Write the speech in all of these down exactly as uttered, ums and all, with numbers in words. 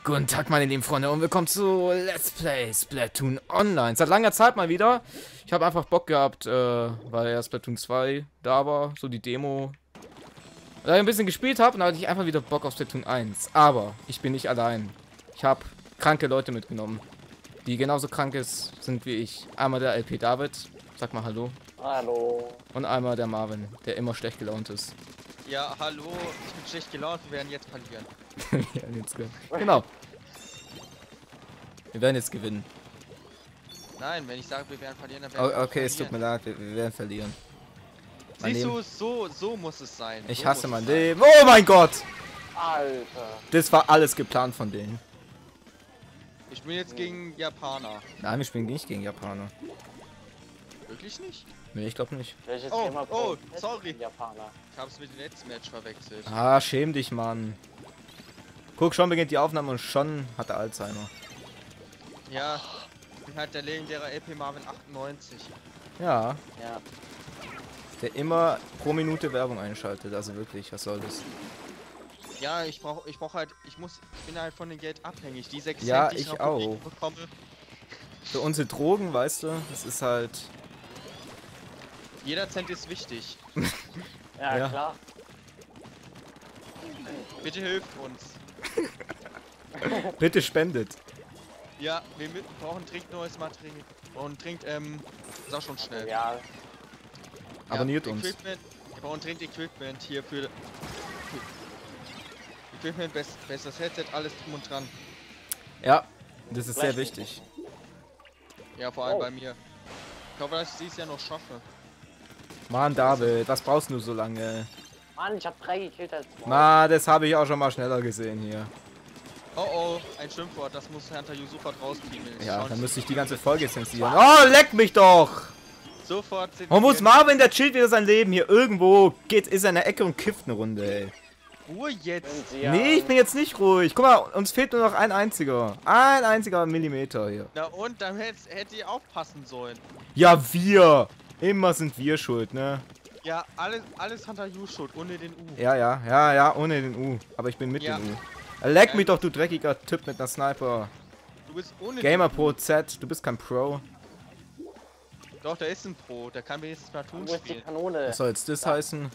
Guten Tag, meine lieben Freunde, und willkommen zu Let's Play Splatoon Online. Seit langer Zeit mal wieder. Ich habe einfach Bock gehabt, äh, weil ja Splatoon zwei da war, so die Demo. Da ich ein bisschen gespielt habe, und da hatte ich einfach wieder Bock auf Splatoon eins. Aber ich bin nicht allein. Ich habe kranke Leute mitgenommen, die genauso krank ist, sind wie ich. Einmal der L P David, sag mal Hallo. Hallo. Und einmal der Marvin, der immer schlecht gelaunt ist. Ja, hallo, ich bin schlecht gelaunt, wir werden jetzt verlieren. Ja, jetzt, genau. Wir werden jetzt gewinnen. Nein, wenn ich sage, wir werden verlieren, dann werden Oh, wir okay, es verlieren. tut mir leid, wir, wir werden verlieren. Mein Siehst Leben. du, so, so muss es sein. Ich so hasse muss mein es sein. Leben. Oh mein Gott! Alter. Das war alles geplant von denen. Ich bin jetzt gegen Japaner. Nein, wir spielen nicht gegen Japaner. Wirklich nicht? Nee, ich glaube nicht. Welches Oh, Thema oh, ist sorry. Japaner. Ich hab's mit dem letzten Match verwechselt. Ah, schäm dich, Mann. Guck, schon beginnt die Aufnahme und schon hat er Alzheimer. Ja, ich bin halt der legendäre L P Marvin achtundneunzig. Ja, Ja. der immer pro Minute Werbung einschaltet. Also wirklich, was soll das? Ja, ich brauch, ich brauch halt, ich muss, ich bin halt von dem Geld abhängig. Die sechs Ja, Cent, die ich ich, auch. auf bekomme. Für unsere Drogen, weißt du, das ist halt... Jeder Cent ist wichtig. Ja, Ja. klar. Bitte hilft uns. Bitte spendet. Ja, wir mit- brauchen dringend neues Material. Und trinkt, ähm, sag schon schnell. Ja. Abonniert ja, uns. Equipment, wir brauchen dringend Equipment hier für... Equipment, best, bestes Headset, alles drum und dran. Ja, das ist sehr Vielleicht wichtig. Ja, vor allem Oh. bei mir. Ich hoffe, dass ich dies Jahr noch schaffe. Mann, David, was brauchst du so lange? Mann, ich hab drei gekillt als Maul. Na, das habe ich auch schon mal schneller gesehen hier. Oh oh, ein Schimpfwort, das muss Hunter You sofort rauskriegen. Ja, dann müsste ich die ganze Folge zensieren. Oh, leck mich doch! Sofort sind Wo muss Marvin, der chillt wieder sein Leben hier irgendwo, geht, ist er in der Ecke und kifft eine Runde, ey. Ruhe jetzt! Sind sie ja- Nee, ich bin jetzt nicht ruhig. Guck mal, uns fehlt nur noch ein einziger. Ein einziger Millimeter hier. Na und, dann hätte hätt ihr aufpassen sollen. Ja, wir! Immer sind wir schuld, ne? Ja, alles, alles Hunter You schuld, ohne den U. Ja, ja, ja, ja, ohne den U. Aber ich bin mit Ja. dem U. Leck mich doch, du dreckiger Typ mit einer Sniper. Du bist ohne Gamer den Pro U. Z, du bist kein Pro. Doch, der ist ein Pro, der kann wenigstens Platoon Wo ist die spielen. Kanone? Was soll jetzt das heißen?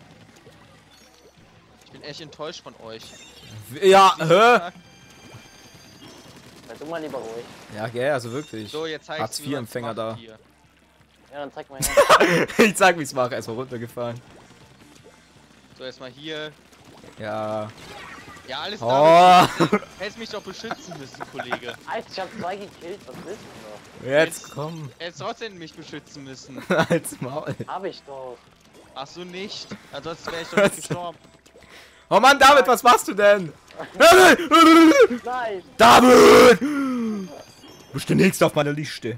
Ich bin echt enttäuscht von euch. Ja, hä? Sei du mal lieber ruhig. Ja, gell, also wirklich. So, jetzt zeigst Hartz vier Empfänger da. Hier. Ja, dann zeig mal her. Ich sag, wie es mache, erstmal runtergefallen. So, erstmal hier. Ja. Ja, alles Oh. da. Hättest mich doch beschützen müssen, Kollege. Alter, ich hab zwei gekillt. Was willst du Jetzt komm. Hättest trotzdem mich beschützen müssen. Als Maul. noch? Hab ich doch. Ach so, nicht. Ansonsten wäre ich doch nicht gestorben. Oh Mann, David, was machst du denn? Nein. David! Du bist der Nächste auf meiner Liste.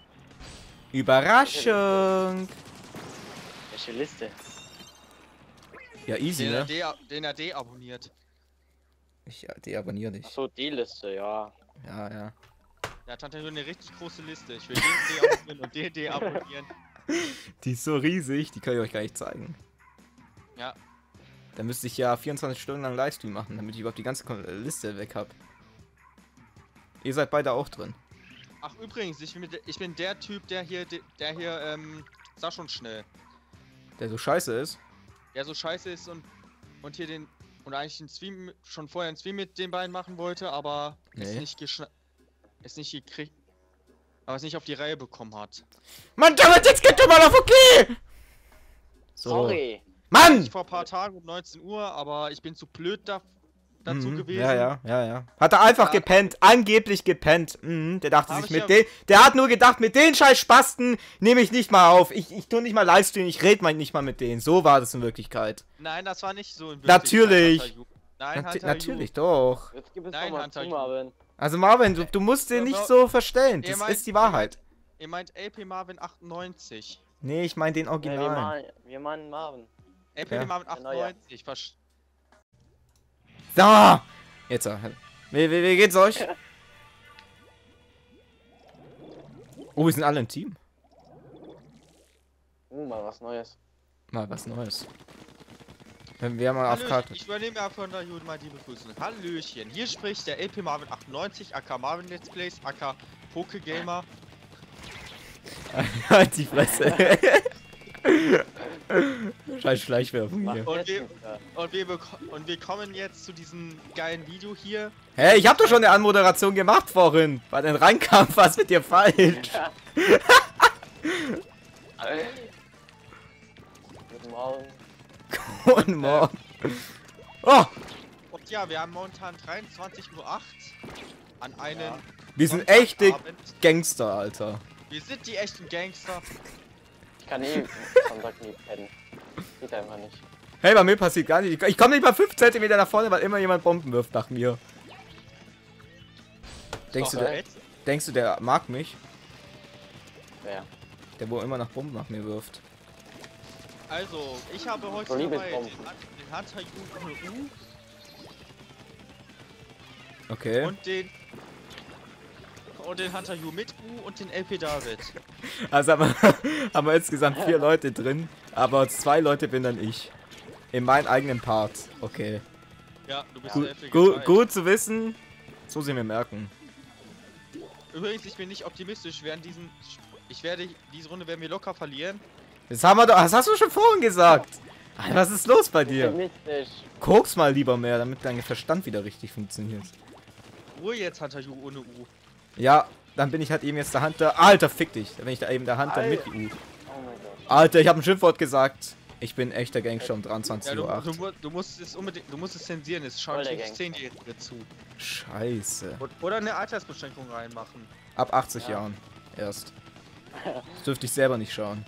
Überraschung. Welche Liste? Ja, easy, Den er, ne? de den er deabonniert. Ich ja, deabonniere dich. Achso, die Liste, ja. Ja, ja. Der hat Hunter You eine richtig große Liste. Ich will den deabonnieren und den deabonnieren. Die ist so riesig, die kann ich euch gar nicht zeigen. Ja. Da müsste ich ja vierundzwanzig Stunden lang Livestream machen, damit ich überhaupt die ganze Kon- Liste weg hab. Ihr seid beide auch drin. Ach übrigens, ich bin, ich bin der Typ, der hier, der hier, ähm, sag schon schnell. Der so scheiße ist. Der so scheiße ist und, und hier den, und eigentlich einen Stream, schon vorher einen Stream mit den beiden machen wollte, aber es Nee. nicht geschna es nicht gekriegt, aber es nicht auf die Reihe bekommen hat. Mann, David, jetzt geht doch mal auf okay! So. Sorry. Mann! Ich vor ein paar Tagen um neunzehn Uhr, aber ich bin zu blöd da, dazu Mhm, gewesen. Ja, ja, ja, ja. Hat er einfach Ja. gepennt, angeblich gepennt. Mhm, der dachte Hab sich ich mit ja- den, der hat nur gedacht, mit den scheiß Spasten nehme ich nicht mal auf. Ich, ich tu nicht mal Livestream, ich rede mal nicht mal mit denen. So war das in Wirklichkeit. Nein, das war nicht so in Natürlich. Hunter You. Nein, Nat Hunter natürlich, doch. Jetzt gib es Nein, doch mal Hunter zu, You. Marvin. Also Marvin, du, du musst den Ja, nicht aber- so verstellen. Ihr Das meint- ist die Wahrheit. Ihr meint L P Marvin achtundneunzig. Nee, ich meine den Ja, wir Original. machen, wir machen Marvin. L P Ja. Marvin Genau, ja. achtundneunzig. Versch So! Jetzt, äh, wie, wie, wie geht's euch? Oh, wir sind alle im Team. Uh, mal was Neues. Mal was Neues. Wenn wir mal auf Hallöchen, Karte. ich übernehme ja von der Juden mal die Begrüßung. Hallöchen, hier spricht der L P Marvin achtundneunzig, aka Marvin Let's Plays, aka Pokegamer. Halt die Fresse. Scheiß Schleichwerbung hier. Und wir, und, wir und wir kommen jetzt zu diesem geilen Video hier. Hä, hey, ich hab doch schon eine Anmoderation gemacht vorhin. Weil dann reinkam, was mit dir falsch? Ja. Guten Morgen. Guten Morgen. Oh, Und ja, wir haben momentan dreiundzwanzig Uhr acht an einem Ja. wir sind echte Sonntagabend. Gangster, Alter. Wir sind die echten Gangster. Ich kann eh Sonntag nie pennen. Geht einfach nicht. Hey, bei mir passiert gar nicht. Ich komme nicht mal fünf Zentimeter nach vorne, weil immer jemand Bomben wirft nach mir. Denkst du, Doch, der, jetzt? denkst du, der mag mich? Wer? Der, wo immer nach Bomben nach mir wirft. Also, ich habe heute So liebe dabei den, Bomben. den Hunter U ohne U Okay. und den und den Hunter U mit U und den L P David. Also haben wir, haben wir insgesamt vier Leute drin, aber zwei Leute bin dann ich. In meinem eigenen Part. Okay. Ja, du bist Gu der L P gu geteilt. gut zu wissen. So sie mir merken. Übrigens, ich bin nicht optimistisch. Während diesen, ich werde diese Runde werden wir locker verlieren. Das haben wir doch. Das hast du schon vorhin gesagt. Alter, was ist los bei dir? Optimistisch. Koks mal lieber mehr, damit dein Verstand wieder richtig funktioniert. Ruhe jetzt, Hunter U ohne U. Ja, dann bin ich halt eben jetzt der Hunter. Alter, fick dich. Dann bin ich da eben der Hunter mit U. Oh mein Gott. Alter, ich habe ein Schimpfwort gesagt. Ich bin echter Gangster um dreiundzwanzig Ja, du, Uhr du, acht. mu- du musst es unbedingt, du musst es zensieren. Es schauen Voll der fünfzehnjährige zu. Scheiße. Und- Oder eine Altersbeschränkung reinmachen. Ab achtzig Ja. Jahren. Erst. Das dürfte ich selber nicht schauen.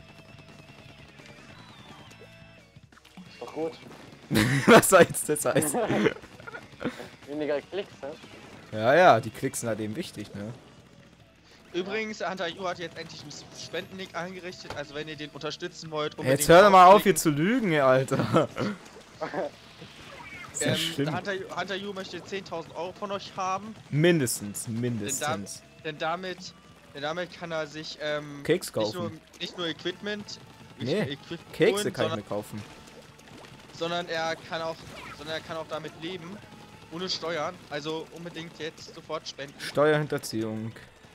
Ist doch gut. Was soll jetzt das heißen? Weniger Klicks, ne? Ja, ja, die Klicks sind halt eben wichtig, ne? Übrigens, Hunter U hat jetzt endlich einen Spendenlink eingerichtet. Also wenn ihr den unterstützen wollt, Jetzt hör doch mal auf hier draufklicken. zu lügen, ey, Alter. Ist ja Ähm, schlimm. Hunter, Hunter U möchte zehntausend Euro von euch haben. Mindestens, Denn, da, mindestens. denn, damit, denn damit kann er sich ähm, Keks nicht, nur, kaufen. nicht nur Equipment, nicht Nee, nur Equipment Kekse holen, kann ich sondern, mir kaufen. sondern er kann auch, sondern er kann auch damit leben, ohne Steuern. Also unbedingt jetzt sofort spenden. Steuerhinterziehung.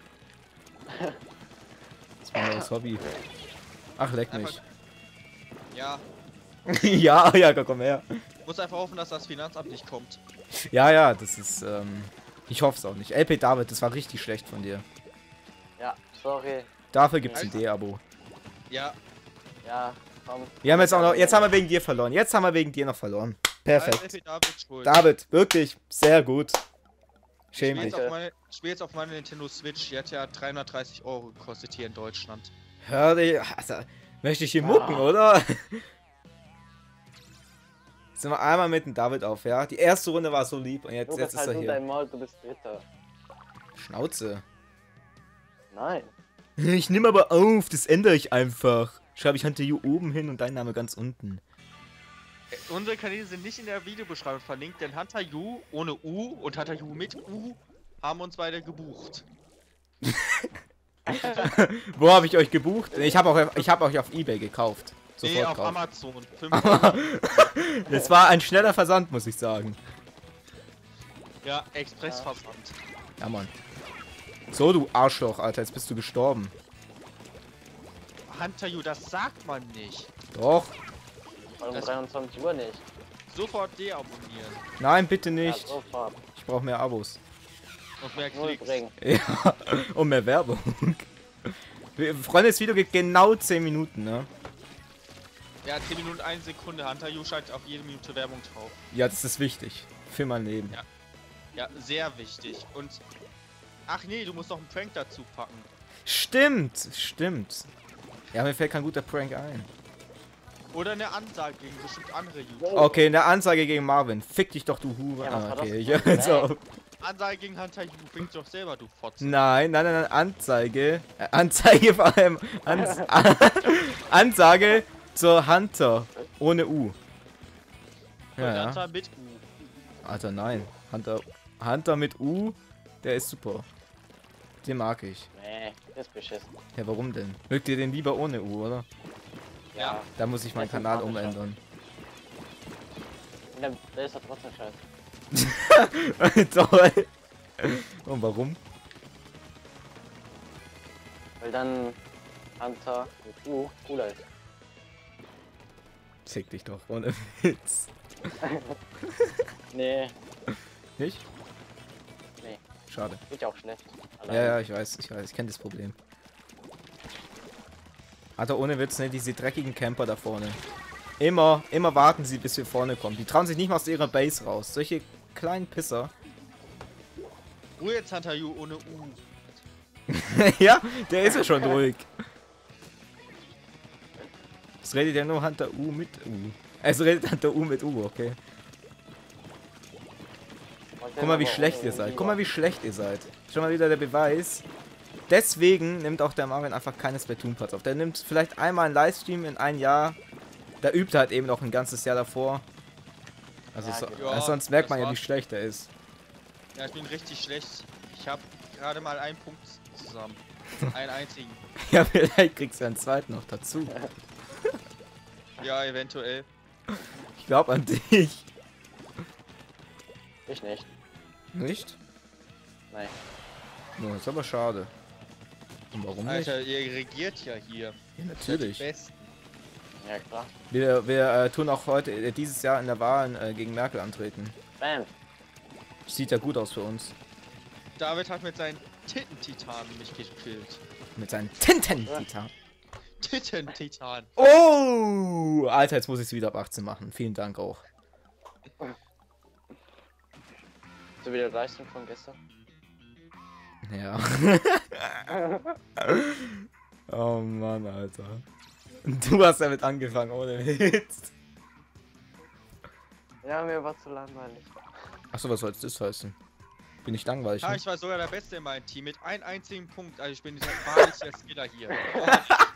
Das ist mein neues Hobby. Ach, leck mich. Einfach- Ja, Ja, ja, komm her. muss einfach hoffen, dass das Finanzamt nicht kommt. Ja, ja, das ist, ähm... Ich hoffe es auch nicht. L P David, das war richtig schlecht von dir. Ja, sorry. Dafür gibt's ein Also- D-Abo. Ja, Ja, komm. Wir haben jetzt auch noch... Jetzt haben wir wegen dir verloren. Jetzt haben wir wegen dir noch verloren. als L Perfekt. P David schuld. David, wirklich, sehr gut. Ich Schäm spiele dich. jetzt, auf meine- ich spiel jetzt auf meine Nintendo Switch, die hat ja dreihundertdreißig Euro gekostet hier in Deutschland. Hör dich... Also, möchte ich hier mucken, oder? Jetzt sind wir einmal mit dem David auf, ja? Die erste Runde war so lieb und jetzt, Du jetzt bist ist halt er nur hier. dein Maul, du bist Dritter. Schnauze. Nein. Ich nehme aber auf, das ändere ich einfach. Schreibe ich Hunter U oben hin und dein Name ganz unten. Äh, Unsere Kanäle sind nicht in der Videobeschreibung verlinkt, denn Hunter U ohne U und Hunter U mit U haben uns beide gebucht. Wo habe ich euch gebucht? Ich habe auch, ich habe euch auf eBay gekauft. Nee, Sofort auf gekauft. Amazon. fünf Euro. Das war ein schneller Versand, muss ich sagen. Ja, Expressversand. Ja, Mann. So, du Arschloch, Alter, jetzt bist du gestorben. Hunter U, das sagt man nicht. Doch. Warum Das- dreiundzwanzig Uhr nicht? Sofort deabonnieren. Nein, bitte Ja, nicht. sofort. Ich brauche mehr Abos. Und mehr Null Klicks. bringen. Ja, und mehr Werbung. Wir- Freunde, das Video geht genau zehn Minuten, ne? Ja, zehn Minuten, eine Sekunde. Hunter U schaltet auf jede Minute Werbung drauf. Ja, das ist wichtig. Für mein Leben. Ja. Ja, sehr wichtig. Und. Ach nee, du musst noch einen Prank dazu packen. Stimmt, stimmt. Ja, mir fällt kein guter Prank ein. Oder eine Ansage gegen bestimmt andere Oh. YouTuber. Okay, eine Ansage gegen Marvin. Fick dich doch, du Hure. Ja, was Ah, war okay, das ich denn? höre jetzt auf. Ansage gegen Hunter U, bringt doch selber, du Fotzen. Nein, nein, nein, nein, Anzeige. Äh, Anzeige vor allem. Ans Ansage zur Hunter. Ohne U. Und Ja, ja. Hunter mit U. Alter, nein. Hunter, Hunter mit U, der ist super. Den mag ich. Nee, ist beschissen. Ja, warum denn? Mögt ihr den lieber ohne U, oder? Ja. Da muss ich meinen Das ist Kanal sympathischer. umändern. Der, der ist doch trotzdem scheiße. Toll. Und warum? Weil dann Hunter mit U cooler ist. Fick dich doch, ohne Witz. Nee, Nicht? nee, Schade. geht ja auch schlecht. Ja, ja, ich weiß, ich weiß, ich kenne das Problem. Alter, ohne Witz, ne, diese dreckigen Camper da vorne. Immer, immer warten sie, bis wir vorne kommen. Die trauen sich nicht mal aus ihrer Base raus. Solche kleinen Pisser. Ruhe jetzt, Hunter You, ohne U. Ja, der ist ja schon ruhig. Es redet ja nur Hunter U mit U. Es redet Hunter U mit U, okay. Guck mal, wie schlecht ihr seid. Guck mal, wie schlecht ihr seid. Schon mal wieder der Beweis. Deswegen nimmt auch der Marvin einfach keine Splatoon-Parts auf. Der nimmt vielleicht einmal einen Livestream in ein Jahr. Da übt er halt eben noch ein ganzes Jahr davor. Also, Ja, so, genau. Ja, also sonst merkt das man ja, wie war's. schlecht er ist. Ja, ich bin richtig schlecht. Ich habe gerade mal einen Punkt zusammen. Einen einzigen. Ja, vielleicht kriegst du einen zweiten noch dazu. Ja, eventuell. Ich glaube an dich. Ich nicht. Nicht? Nein. No, ist aber schade. Und warum nicht? Alter, ihr regiert ja hier. Ja, Die natürlich. Besten. Ja, klar. Wir, wir äh, tun auch heute, äh, dieses Jahr in der Wahl äh, gegen Merkel antreten. Bam. Sieht ja gut aus für uns. David hat mit seinen Titten-Titanen mich gekillt. Mit seinen Tinten-Titan. Titten-Titan. Oh! Alter, jetzt muss ich es wieder ab achtzehn machen. Vielen Dank auch. So wie der Leistung von gestern. Ja. Oh Mann, Alter. Du hast damit angefangen, ohne Witz. Ja, mir war zu langweilig. Achso, was soll das heißen? Bin ich langweilig? Ja, Ne? ich war sogar der Beste in meinem Team mit einem einzigen Punkt. Also ich bin dieser wahrlich der Skiller hier.